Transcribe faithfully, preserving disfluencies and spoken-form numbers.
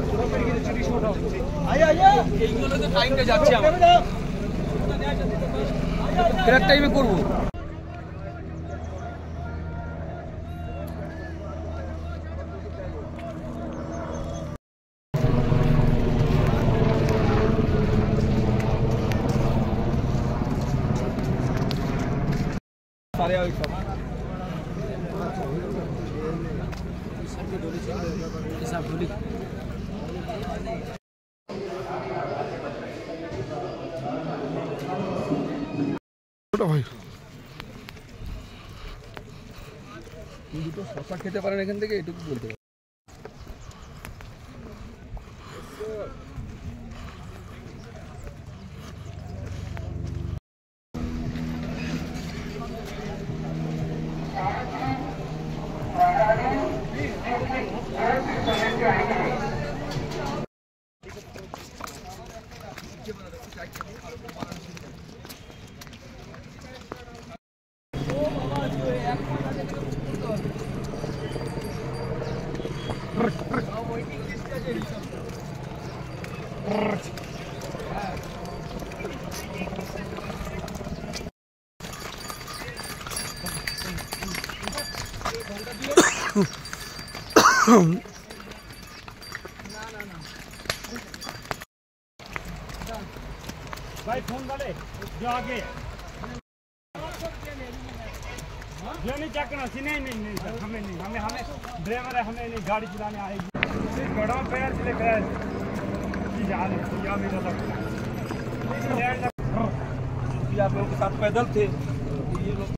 এইগুলো তো টাইমটা যাচ্ছে আমার ফেরার টাইমে করবো। सारे आओ सब सब डोली ওটা ভাই দুটো শশা খেতে পারেন এখান থেকে এটুকু বলতে পারেন। भाई फोन वाले जो आगे जो नहीं चकना सी नहीं नहीं नहीं सर हमें नहीं हमें हमें ड्राइवर है हमें नहीं गाड़ी चलाने आएगी सिर्फ बड़ा पैर से पैर की जा रहे या मेरा लगता है आप लोगों के साथ पैदल थे